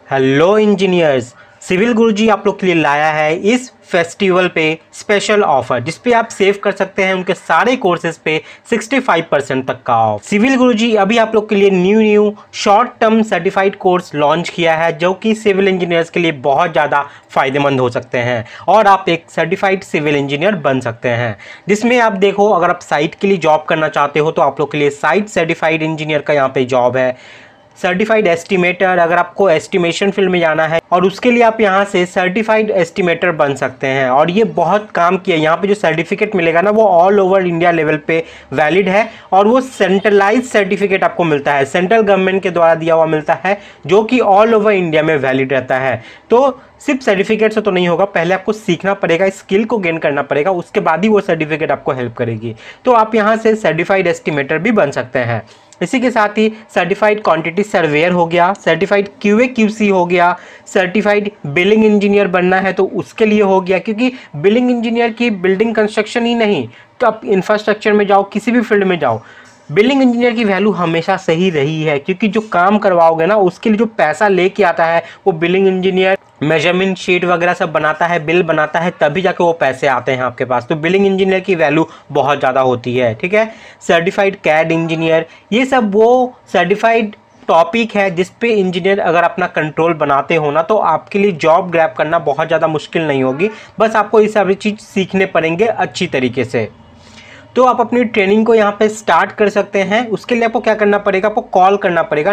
Hello engineers, civil गुरुजी आप लोग के लिए लाया है इस फेस्टिवल पे स्पेशल ऑफर जिस पे आप सेव कर सकते हैं उनके सारे कोर्सेज पे 65% तक का ऑफ। सिविल गुरुजी अभी आप लोग के लिए new short term certified course launch किया है जो कि सिविल इंजीनियर्स के लिए बहुत ज़्यादा फायदेमंद हो सकते हैं और आप एक सर्टिफाइड सिविल इंजीनियर बन सकते हैं। जिसमें आप देखो, अगर आप साइट के लिए जॉब करना चाहते हो तो आप लोग के लिए साइट सर्टिफाइड इंजीनियर का यहाँ पे जॉब है। सर्टिफाइड एस्टिमेटर, अगर आपको एस्टिमेशन फील्ड में जाना है और उसके लिए आप यहाँ से सर्टिफाइड एस्टिमेटर बन सकते हैं और ये बहुत काम किया। यहाँ पे जो सर्टिफिकेट मिलेगा ना वो ऑल ओवर इंडिया लेवल पे वैलिड है और वो सेंट्रलाइज सर्टिफिकेट आपको मिलता है, सेंट्रल गवर्नमेंट के द्वारा दिया हुआ मिलता है जो कि ऑल ओवर इंडिया में वैलिड रहता है। तो सिर्फ सर्टिफिकेट से तो नहीं होगा, पहले आपको सीखना पड़ेगा, स्किल को गेन करना पड़ेगा, उसके बाद ही वो सर्टिफिकेट आपको हेल्प करेगी। तो आप यहाँ से सर्टिफाइड एस्टिमेटर भी बन सकते हैं। इसी के साथ ही सर्टिफाइड क्वांटिटी सर्वेयर हो गया, सर्टिफाइड क्यूए क्यूसी हो गया, सर्टिफाइड बिल्डिंग इंजीनियर बनना है तो उसके लिए हो गया, क्योंकि बिल्डिंग इंजीनियर की बिल्डिंग कंस्ट्रक्शन ही नहीं तो आप इंफ्रास्ट्रक्चर में जाओ, किसी भी फील्ड में जाओ, बिल्डिंग इंजीनियर की वैल्यू हमेशा सही रही है। क्योंकि जो काम करवाओगे ना उसके लिए जो पैसा लेके आता है वो बिल्डिंग इंजीनियर मेजरमेंट शीट वगैरह सब बनाता है, बिल बनाता है, तभी जाके वो पैसे आते हैं आपके पास। तो बिलिंग इंजीनियर की वैल्यू बहुत ज़्यादा होती है। ठीक है, सर्टिफाइड कैड इंजीनियर, ये सब वो सर्टिफाइड टॉपिक है जिस पे इंजीनियर अगर अपना कंट्रोल बनाते हो ना तो आपके लिए जॉब ग्रैब करना बहुत ज़्यादा मुश्किल नहीं होगी। बस आपको ये सारी चीज़ सीखने पड़ेंगे अच्छी तरीके से। तो आप अपनी ट्रेनिंग को यहाँ पे स्टार्ट कर सकते हैं। उसके लिए आपको क्या करना पड़ेगा, आपको कॉल करना पड़ेगा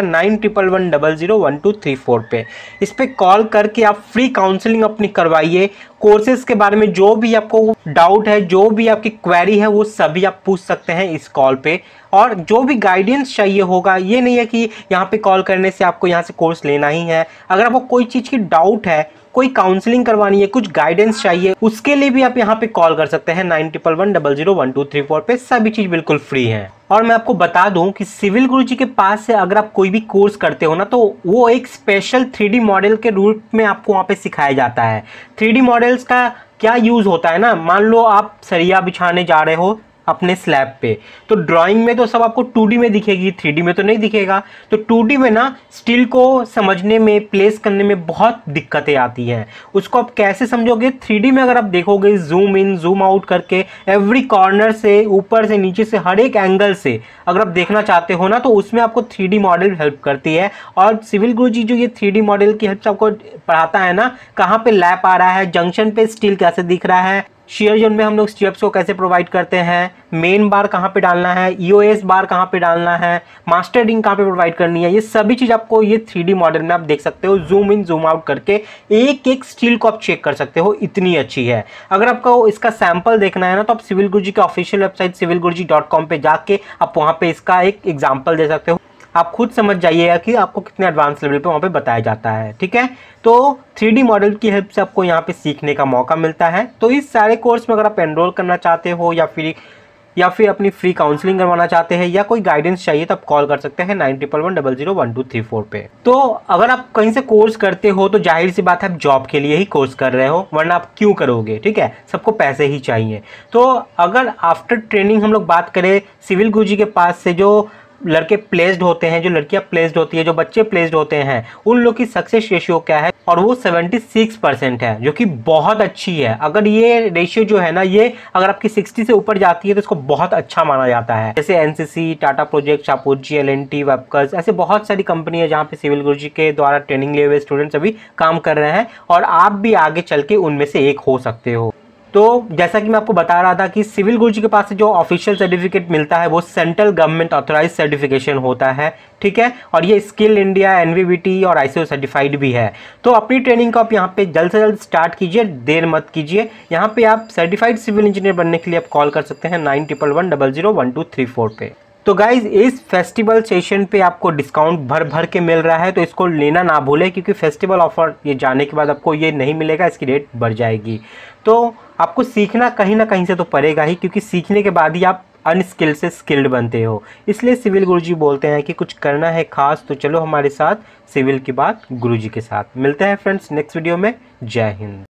9111001234 पे। इस पे कॉल करके आप फ्री काउंसलिंग अपनी करवाइए। कोर्सेज के बारे में जो भी आपको डाउट है, जो भी आपकी क्वेरी है, वो सभी आप पूछ सकते हैं इस कॉल पे। और जो भी गाइडेंस चाहिए होगा, ये नहीं है कि यहाँ पे कॉल करने से आपको यहाँ से कोर्स लेना ही है। अगर आपको कोई चीज़ की डाउट है, कोई काउंसलिंग करवानी है, कुछ गाइडेंस चाहिए, उसके लिए भी आप यहाँ पे कॉल कर सकते हैं 9111001234 पे। सभी चीज़ बिल्कुल फ्री है। और मैं आपको बता दूं कि सिविल गुरुजी के पास से अगर आप कोई भी कोर्स करते हो ना तो वो एक स्पेशल 3D मॉडल के रूप में आपको वहाँ पे सिखाया जाता है। 3D मॉडल्स का क्या यूज़ होता है ना, मान लो आप सरिया बिछाने जा रहे हो अपने स्लैब पे, तो ड्राइंग में तो सब आपको 2D में दिखेगी, 3D में तो नहीं दिखेगा। तो 2D में ना स्टील को समझने में, प्लेस करने में बहुत दिक्कतें आती हैं। उसको आप कैसे समझोगे, 3D में अगर आप देखोगे जूम इन जूम आउट करके एवरी कॉर्नर से, ऊपर से नीचे से, हर एक एंगल से अगर आप देखना चाहते हो ना तो उसमें आपको 3D मॉडल हेल्प करती है। और सिविल गुरुजी जो ये 3D मॉडल की हेल्प से आपको पढ़ाता है ना, कहाँ पे लैप आ रहा है, जंक्शन पे स्टील कैसे दिख रहा है, शेयर जोन में हम लोग स्टेप्स को कैसे प्रोवाइड करते हैं, मेन बार कहाँ पे डालना है, ईओएस बार कहाँ पे डालना है, मास्टर रिंग कहाँ पे प्रोवाइड करनी है, ये सभी चीज़ आपको ये 3D मॉडल में आप देख सकते हो। जूम इन जूम आउट करके एक एक स्टील को आप चेक कर सकते हो, इतनी अच्छी है। अगर आपको इसका सैंपल देखना है ना तो आप सिविल गुरुजी के ऑफिशियल वेबसाइट civilguruji.com पे जाके आप वहाँ पे इसका एक एग्जाम्पल दे सकते हो। आप खुद समझ जाइएगा कि आपको कितने एडवांस लेवल पे वहाँ पे बताया जाता है। ठीक है, तो 3D मॉडल की हेल्प से आपको यहाँ पे सीखने का मौका मिलता है। तो इस सारे कोर्स में अगर आप एनरोल करना चाहते हो या फिर अपनी फ्री काउंसलिंग करवाना चाहते हैं या कोई गाइडेंस चाहिए तो आप कॉल कर सकते हैं 9111001234 पे। तो अगर आप कहीं से कोर्स करते हो तो जाहिर सी बात है आप जॉब के लिए ही कोर्स कर रहे हो, वरना आप क्यों करोगे। ठीक है, सबको पैसे ही चाहिए। तो अगर आफ्टर ट्रेनिंग हम लोग बात करें, सिविल गुरुजी के पास से जो लड़के प्लेस्ड होते हैं, जो लड़कियां प्लेस्ड होती है, जो बच्चे प्लेस्ड होते हैं, उन लोग की सक्सेस रेशियो क्या है, और वो 76% है, जो कि बहुत अच्छी है। अगर ये रेशियो जो है ना, ये अगर आपकी 60 से ऊपर जाती है तो इसको बहुत अच्छा माना जाता है। जैसे NCC, Tata project, Shapoorji, LNT, वेबकर्स, ऐसे बहुत सारी कंपनी है जहाँ पे सिविल गुरुजी के द्वारा ट्रेनिंग लिए हुए स्टूडेंट्स अभी काम कर रहे हैं और आप भी आगे चल के उनमें से एक हो सकते हो। तो जैसा कि मैं आपको बता रहा था कि सिविल गुरुजी के पास से जो ऑफिशियल सर्टिफिकेट मिलता है वो सेंट्रल गवर्नमेंट ऑथराइज सर्टिफिकेशन होता है। ठीक है, और ये स्किल इंडिया, एनवीबीटी और आईसीओ सर्टिफाइड भी है। तो अपनी ट्रेनिंग को आप यहाँ पे जल्द से जल्द स्टार्ट कीजिए, देर मत कीजिए। यहाँ पे आप सर्टिफाइड सिविल इंजीनियर बनने के लिए आप कॉल कर सकते हैं 9111001234 पे। तो गाइज इस फेस्टिवल सेशन पे आपको डिस्काउंट भर भर के मिल रहा है, तो इसको लेना ना भूले, क्योंकि फेस्टिवल ऑफर ये जाने के बाद आपको ये नहीं मिलेगा, इसकी रेट बढ़ जाएगी। तो आपको सीखना कहीं ना कहीं से तो पड़ेगा ही, क्योंकि सीखने के बाद ही आप अनस्किल्ड से स्किल्ड बनते हो। इसलिए सिविल गुरुजी बोलते हैं कि कुछ करना है खास तो चलो हमारे साथ सिविल की बात गुरुजी के साथ। मिलते हैं फ्रेंड्स नेक्स्ट वीडियो में। जय हिंद।